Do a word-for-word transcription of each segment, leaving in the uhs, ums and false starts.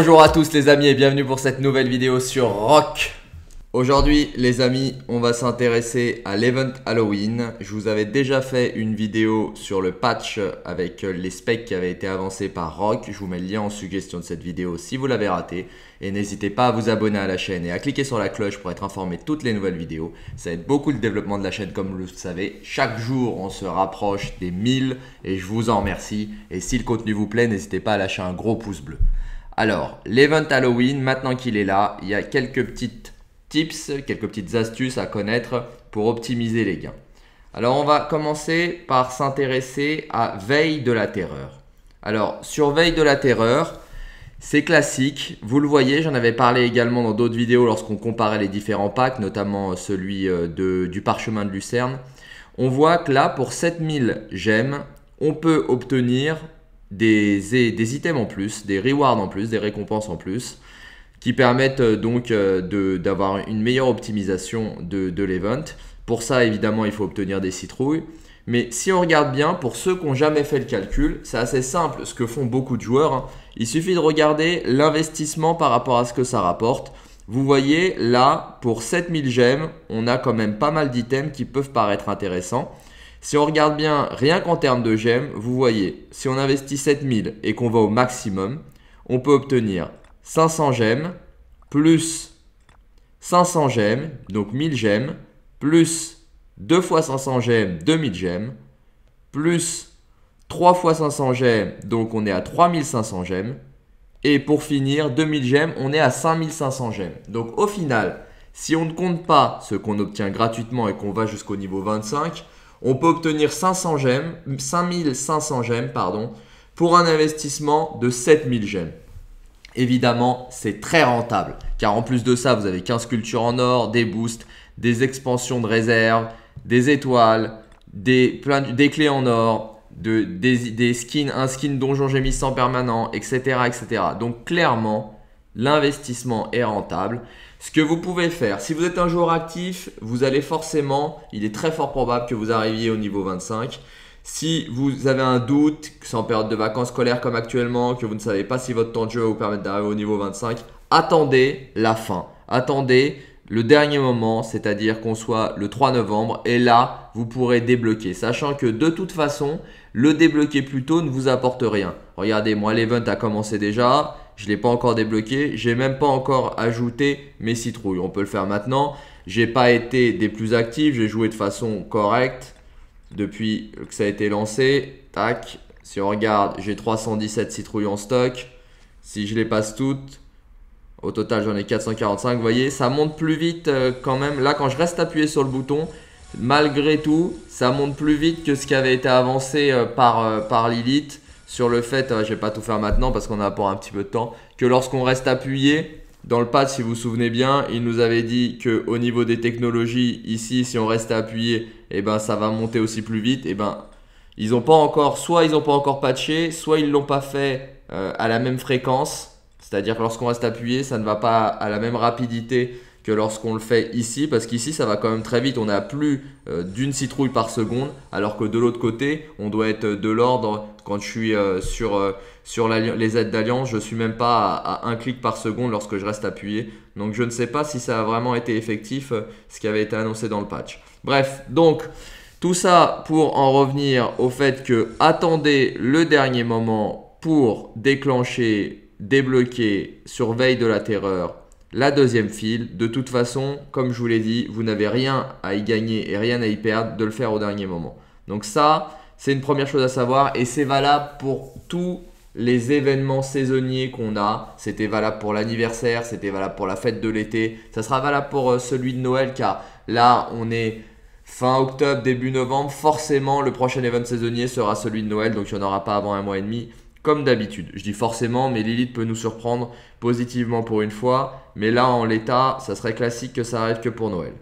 Bonjour à tous les amis et bienvenue pour cette nouvelle vidéo sur Rock. Aujourd'hui les amis, on va s'intéresser à l'event Halloween. Je vous avais déjà fait une vidéo sur le patch avec les specs qui avaient été avancés par Rock. Je vous mets le lien en suggestion de cette vidéo si vous l'avez raté. Et n'hésitez pas à vous abonner à la chaîne et à cliquer sur la cloche pour être informé de toutes les nouvelles vidéos. Ça aide beaucoup le développement de la chaîne comme vous le savez. Chaque jour on se rapproche des mille et je vous en remercie. Et si le contenu vous plaît, n'hésitez pas à lâcher un gros pouce bleu. Alors, l'event Halloween, maintenant qu'il est là, il y a quelques petites tips, quelques petites astuces à connaître pour optimiser les gains. Alors, on va commencer par s'intéresser à Veille de la Terreur. Alors, sur Veille de la Terreur, c'est classique. Vous le voyez, j'en avais parlé également dans d'autres vidéos lorsqu'on comparait les différents packs, notamment celui de, du Parchemin de Lucerne. On voit que là, pour sept mille gemmes, on peut obtenir Des, des items en plus, des rewards en plus, des récompenses en plus qui permettent donc d'avoir une meilleure optimisation de, de l'event. Pour ça évidemment il faut obtenir des citrouilles, mais si on regarde bien, pour ceux qui n'ont jamais fait le calcul, c'est assez simple ce que font beaucoup de joueurs, hein. Il suffit de regarder l'investissement par rapport à ce que ça rapporte. Vous voyez là, pour sept mille gemmes, on a quand même pas mal d'items qui peuvent paraître intéressants. Si on regarde bien, rien qu'en termes de gemmes, vous voyez, si on investit sept mille et qu'on va au maximum, on peut obtenir cinq cents gemmes, plus cinq cents gemmes, donc mille gemmes, plus deux fois cinq cents gemmes, deux mille gemmes, plus trois fois cinq cents gemmes, donc on est à trois mille cinq cents gemmes. Et pour finir, deux mille gemmes, on est à cinq mille cinq cents gemmes. Donc au final, si on ne compte pas ce qu'on obtient gratuitement et qu'on va jusqu'au niveau vingt-cinq, on peut obtenir cinq cents gemmes, cinq mille cinq cents gemmes pardon, pour un investissement de sept mille gemmes. Évidemment, c'est très rentable car en plus de ça, vous avez quinze sculptures en or, des boosts, des expansions de réserve, des étoiles, des, plein, des clés en or, de, des, des skins, un skin donjon gémissant permanent, et cetera, et cetera. Donc clairement, l'investissement est rentable. Ce que vous pouvez faire, si vous êtes un joueur actif, vous allez forcément, il est très fort probable que vous arriviez au niveau vingt-cinq. Si vous avez un doute, que c'est en période de vacances scolaires comme actuellement, que vous ne savez pas si votre temps de jeu va vous permettre d'arriver au niveau vingt-cinq, attendez la fin. Attendez le dernier moment, c'est-à-dire qu'on soit le trois novembre et là, vous pourrez débloquer. Sachant que de toute façon, le débloquer plus tôt ne vous apporte rien. Regardez, moi l'event a commencé déjà. Je ne l'ai pas encore débloqué, je n'ai même pas encore ajouté mes citrouilles. On peut le faire maintenant. Je n'ai pas été des plus actifs, j'ai joué de façon correcte depuis que ça a été lancé. Tac, si on regarde, j'ai trois cent dix-sept citrouilles en stock. Si je les passe toutes, au total j'en ai quatre cent quarante-cinq. Vous voyez, ça monte plus vite quand même. Là, quand je reste appuyé sur le bouton, malgré tout, ça monte plus vite que ce qui avait été avancé par, par Lilith. Sur le fait, euh, je ne vais pas tout faire maintenant parce qu'on a pour un petit peu de temps, que lorsqu'on reste appuyé, dans le patch si vous vous souvenez bien, il nous avait dit qu'au niveau des technologies, ici si on reste appuyé, eh ben, ça va monter aussi plus vite. Eh ben, ils ont pas encore, soit ils n'ont pas encore patché, soit ils ne l'ont pas fait euh, à la même fréquence. C'est-à-dire que lorsqu'on reste appuyé, ça ne va pas à la même rapidité que lorsqu'on le fait ici, parce qu'ici ça va quand même très vite, on n'a plus euh, d'une citrouille par seconde, alors que de l'autre côté, on doit être de l'ordre, quand je suis euh, sur, euh, sur les aides d'alliance, je ne suis même pas à, à un clic par seconde lorsque je reste appuyé. Donc je ne sais pas si ça a vraiment été effectif, euh, ce qui avait été annoncé dans le patch. Bref, donc tout ça pour en revenir au fait que attendez le dernier moment pour déclencher, débloquer sur Veille de la Terreur la deuxième file. De toute façon, comme je vous l'ai dit, vous n'avez rien à y gagner et rien à y perdre de le faire au dernier moment. Donc ça, c'est une première chose à savoir et c'est valable pour tous les événements saisonniers qu'on a. C'était valable pour l'anniversaire, c'était valable pour la fête de l'été. Ça sera valable pour celui de Noël car là, on est fin octobre, début novembre. Forcément, le prochain événement saisonnier sera celui de Noël, donc il n'y en aura pas avant un mois et demi. Comme d'habitude, je dis forcément, mais Lilith peut nous surprendre positivement pour une fois. Mais là, en l'état, ça serait classique que ça arrive que pour Noël.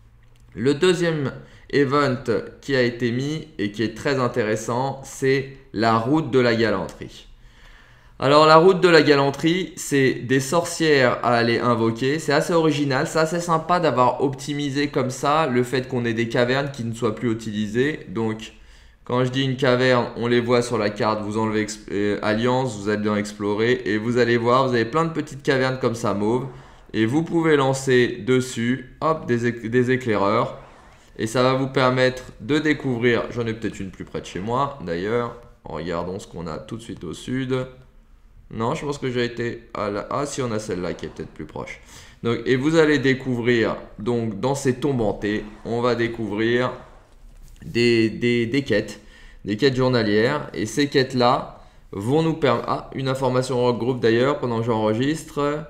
Le deuxième event qui a été mis et qui est très intéressant, c'est la route de la galanterie. Alors la route de la galanterie, c'est des sorcières à aller invoquer. C'est assez original, c'est assez sympa d'avoir optimisé comme ça le fait qu'on ait des cavernes qui ne soient plus utilisées. Donc Quand je dis une caverne, on les voit sur la carte, vous enlevez euh, Alliance, vous allez dans Explorer et vous allez voir, vous avez plein de petites cavernes comme ça mauve. Et vous pouvez lancer dessus, hop, des, des éclaireurs. Et ça va vous permettre de découvrir, j'en ai peut-être une plus près de chez moi d'ailleurs. Regardons ce qu'on a tout de suite au sud. Non, je pense que j'ai été à la... Ah si, on a celle-là qui est peut-être plus proche. Donc, et vous allez découvrir, donc dans ces tombes hantées, on va découvrir des, des, des quêtes, des quêtes journalières. Et ces quêtes-là vont nous permettre... Ah, une information Rock Group d'ailleurs, pendant que j'enregistre.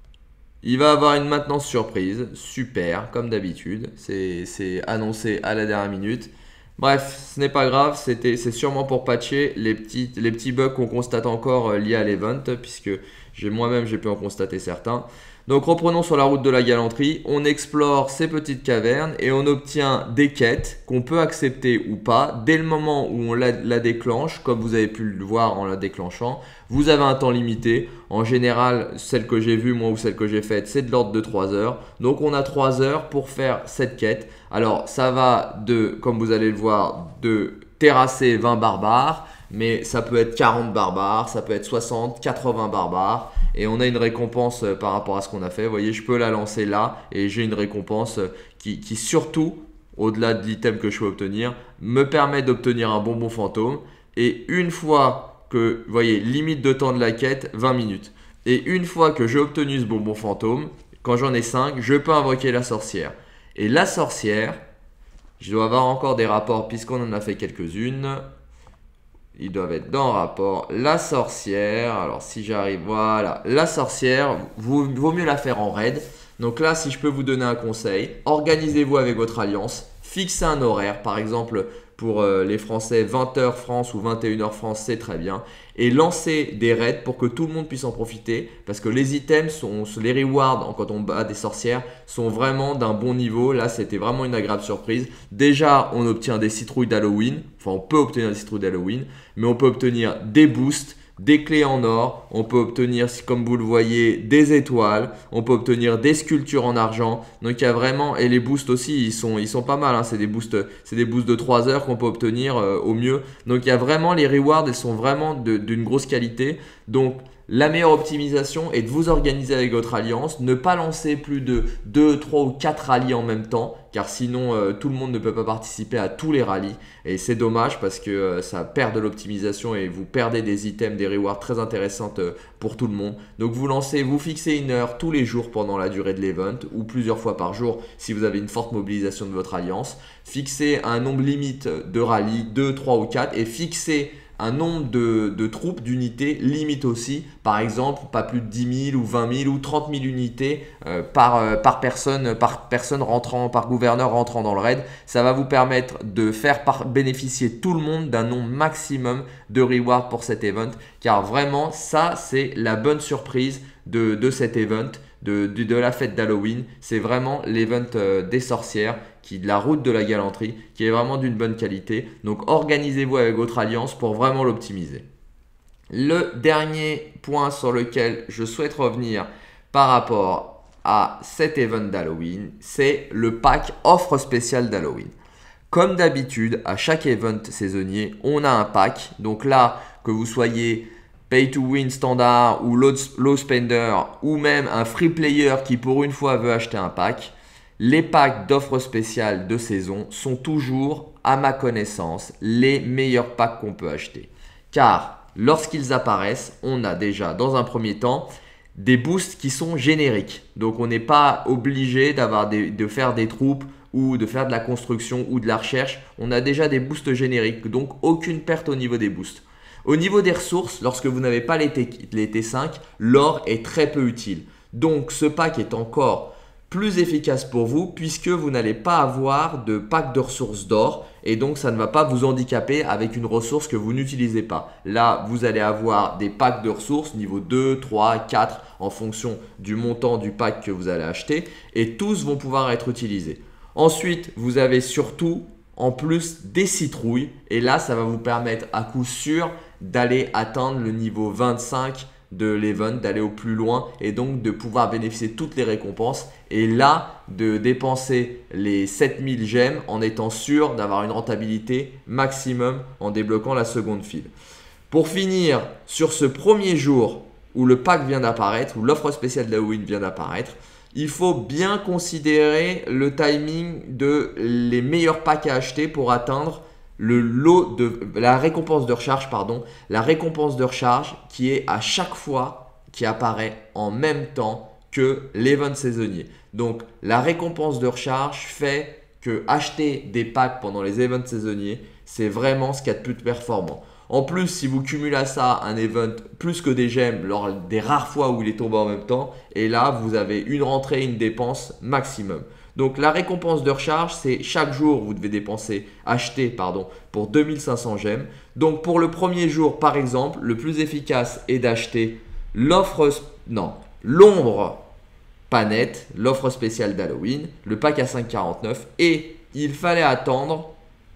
Il va avoir une maintenance surprise, super, comme d'habitude. C'est annoncé à la dernière minute. Bref, ce n'est pas grave, c'est sûrement pour patcher les petits, les petits bugs qu'on constate encore liés à l'event, puisque moi-même j'ai pu en constater certains. Donc reprenons sur la route de la galanterie, on explore ces petites cavernes et on obtient des quêtes qu'on peut accepter ou pas. Dès le moment où on la, la déclenche, comme vous avez pu le voir en la déclenchant, vous avez un temps limité. En général, celle que j'ai vue moi ou celle que j'ai faite, c'est de l'ordre de trois heures. Donc on a trois heures pour faire cette quête. Alors ça va de, comme vous allez le voir, de terrasser vingt barbares, mais ça peut être quarante barbares, ça peut être soixante, quatre-vingts barbares. Et on a une récompense par rapport à ce qu'on a fait. Vous voyez, je peux la lancer là et j'ai une récompense qui, qui surtout, au-delà de l'item que je peux obtenir, me permet d'obtenir un bonbon fantôme. Et une fois que, vous voyez, limite de temps de la quête, vingt minutes. Et une fois que j'ai obtenu ce bonbon fantôme, quand j'en ai cinq, je peux invoquer la sorcière. Et la sorcière, je dois avoir encore des rapports puisqu'on en a fait quelques-unes. Ils doivent être dans le rapport. La sorcière, alors si j'arrive, voilà. La sorcière, vous, vaut mieux la faire en raid. Donc là, si je peux vous donner un conseil, organisez-vous avec votre alliance. Fixez un horaire, par exemple pour euh, les Français, vingt heures France ou vingt et une heures France, c'est très bien. Et lancez des raids pour que tout le monde puisse en profiter. Parce que les items, sont, les rewards quand on bat des sorcières, sont vraiment d'un bon niveau. Là, c'était vraiment une agréable surprise. Déjà, on obtient des citrouilles d'Halloween. Enfin, on peut obtenir des citrouilles d'Halloween. Mais on peut obtenir des boosts, des clés en or, on peut obtenir, comme vous le voyez, des étoiles, on peut obtenir des sculptures en argent. Donc il y a vraiment, et les boosts aussi, ils sont, ils sont pas mal, hein. C'est des boosts, c'est des boosts de trois heures qu'on peut obtenir euh, au mieux. Donc il y a vraiment, les rewards, ils sont vraiment d'une grosse qualité. Donc la meilleure optimisation est de vous organiser avec votre alliance, ne pas lancer plus de deux, trois ou quatre rallyes en même temps, car sinon euh, tout le monde ne peut pas participer à tous les rallyes et c'est dommage parce que euh, ça perd de l'optimisation et vous perdez des items, des rewards très intéressantes euh, pour tout le monde. Donc vous lancez, vous fixez une heure tous les jours pendant la durée de l'event ou plusieurs fois par jour si vous avez une forte mobilisation de votre alliance. Fixez un nombre limite de rallyes, deux, trois ou quatre et fixez un nombre de, de troupes, d'unités limite aussi. Par exemple, pas plus de dix mille ou vingt mille ou trente mille unités euh, par, euh, par, personne, par personne rentrant, par gouverneur rentrant dans le raid. Ça va vous permettre de faire par, bénéficier tout le monde d'un nombre maximum de rewards pour cet event. Car vraiment, ça, c'est la bonne surprise de, de cet event, de, de, de la fête d'Halloween. C'est vraiment l'event euh, des sorcières, qui de la route de la galanterie, qui est vraiment d'une bonne qualité. Donc organisez-vous avec votre alliance pour vraiment l'optimiser. Le dernier point sur lequel je souhaite revenir par rapport à cet event d'Halloween, c'est le pack offre spéciale d'Halloween. Comme d'habitude, à chaque event saisonnier, on a un pack. Donc là, que vous soyez Pay to Win standard ou low, low spender ou même un free player qui pour une fois veut acheter un pack, les packs d'offres spéciales de saison sont toujours, à ma connaissance, les meilleurs packs qu'on peut acheter. Car lorsqu'ils apparaissent, on a déjà dans un premier temps des boosts qui sont génériques. Donc on n'est pas obligé d'avoir des, de faire des troupes ou de faire de la construction ou de la recherche. On a déjà des boosts génériques, donc aucune perte au niveau des boosts. Au niveau des ressources, lorsque vous n'avez pas les T cinq, l'or est très peu utile. Donc ce pack est encore plus efficace pour vous puisque vous n'allez pas avoir de pack de ressources d'or et donc ça ne va pas vous handicaper avec une ressource que vous n'utilisez pas. Là, vous allez avoir des packs de ressources niveau deux, trois, quatre en fonction du montant du pack que vous allez acheter et tous vont pouvoir être utilisés. Ensuite, vous avez surtout en plus des citrouilles et là, ça va vous permettre à coup sûr d'aller atteindre le niveau vingt-cinq de l'event, d'aller au plus loin et donc de pouvoir bénéficier de toutes les récompenses et là de dépenser les sept mille gemmes en étant sûr d'avoir une rentabilité maximum en débloquant la seconde file. Pour finir, sur ce premier jour où le pack vient d'apparaître, où l'offre spéciale d'Halloween vient d'apparaître, il faut bien considérer le timing de les meilleurs packs à acheter pour atteindre le lot de la récompense de recharge, pardon, la récompense de recharge qui est à chaque fois qui apparaît en même temps que l'event saisonnier. Donc la récompense de recharge fait que acheter des packs pendant les events saisonniers, c'est vraiment ce qu'il y a de plus performant. En plus, si vous cumulez à ça un event plus que des gemmes lors des rares fois où il est tombé en même temps, et là vous avez une rentrée et une dépense maximum. Donc la récompense de recharge, c'est chaque jour vous devez dépenser, acheter pardon, pour deux mille cinq cents gemmes. Donc pour le premier jour par exemple, le plus efficace est d'acheter l'offre, non, l'ombre Panette, l'offre spéciale d'Halloween, le pack à cinq quarante-neuf et il fallait attendre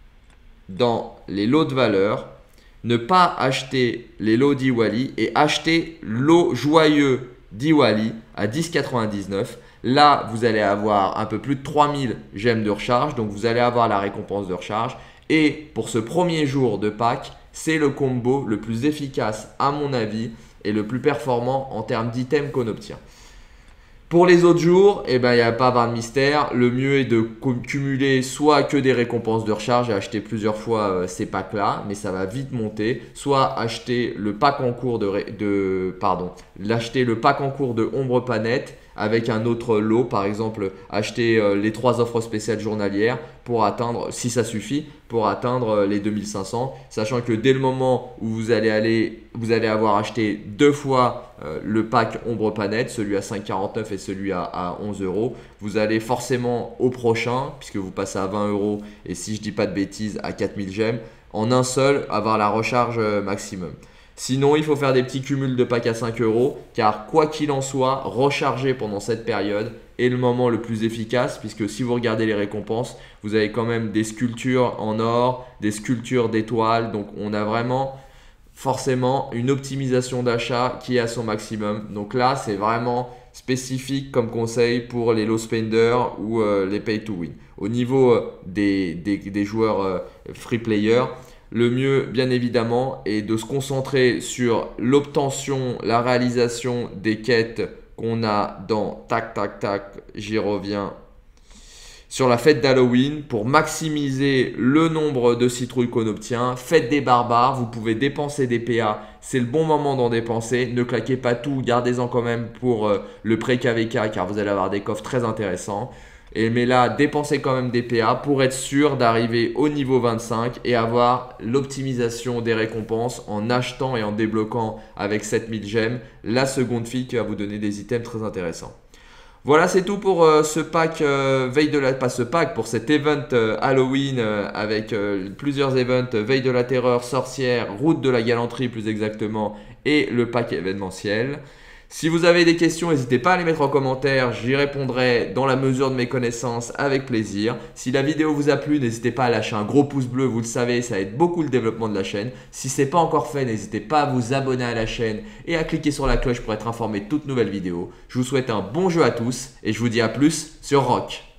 dans les lots de valeur, ne pas acheter les lots Diwali et acheter l'eau joyeux Diwali à dix quatre-vingt-dix-neuf. Là, vous allez avoir un peu plus de trois mille gemmes de recharge. Donc, vous allez avoir la récompense de recharge. Et pour ce premier jour de pack, c'est le combo le plus efficace à mon avis et le plus performant en termes d'items qu'on obtient. Pour les autres jours, eh ben, il n'y a pas à avoir de mystère. Le mieux est de cumuler soit que des récompenses de recharge et acheter plusieurs fois euh, ces packs-là, mais ça va vite monter. Soit acheter le pack en cours de, de pardon, l'acheter le pack en cours de Ombre Panette avec un autre lot, par exemple acheter euh, les trois offres spéciales journalières pour atteindre, si ça suffit, pour atteindre euh, les deux mille cinq cents, sachant que dès le moment où vous allez aller, vous allez avoir acheté deux fois euh, le pack Ombre Panette, celui à cinq quarante-neuf et celui à, à onze euros, vous allez forcément au prochain, puisque vous passez à vingt euros et si je dis pas de bêtises à quatre mille gemmes, en un seul avoir la recharge euh, maximum. Sinon, il faut faire des petits cumuls de packs à cinq euros car quoi qu'il en soit, recharger pendant cette période est le moment le plus efficace puisque si vous regardez les récompenses, vous avez quand même des sculptures en or, des sculptures d'étoiles. Donc, on a vraiment forcément une optimisation d'achat qui est à son maximum. Donc là, c'est vraiment spécifique comme conseil pour les low spenders ou euh, les pay to win. Au niveau euh, des, des, des joueurs euh, free player, le mieux, bien évidemment, est de se concentrer sur l'obtention, la réalisation des quêtes qu'on a dans tac, tac, tac, j'y reviens, sur la fête d'Halloween pour maximiser le nombre de citrouilles qu'on obtient. Faites des barbares, vous pouvez dépenser des P A, c'est le bon moment d'en dépenser. Ne claquez pas tout, gardez-en quand même pour euh, le pré-K V K car vous allez avoir des coffres très intéressants. Et, mais là, dépensez quand même des P A pour être sûr d'arriver au niveau vingt-cinq et avoir l'optimisation des récompenses en achetant et en débloquant avec sept mille gemmes la seconde fille qui va vous donner des items très intéressants. Voilà, c'est tout pour euh, ce pack euh, veille de la pas ce pack pour cet event euh, Halloween euh, avec euh, plusieurs events euh, veille de la terreur, sorcière, route de la galanterie plus exactement et le pack événementiel. Si vous avez des questions, n'hésitez pas à les mettre en commentaire, j'y répondrai dans la mesure de mes connaissances avec plaisir. Si la vidéo vous a plu, n'hésitez pas à lâcher un gros pouce bleu, vous le savez, ça aide beaucoup le développement de la chaîne. Si ce n'est pas encore fait, n'hésitez pas à vous abonner à la chaîne et à cliquer sur la cloche pour être informé de toutes nouvelles vidéos. Je vous souhaite un bon jeu à tous et je vous dis à plus sur Rock.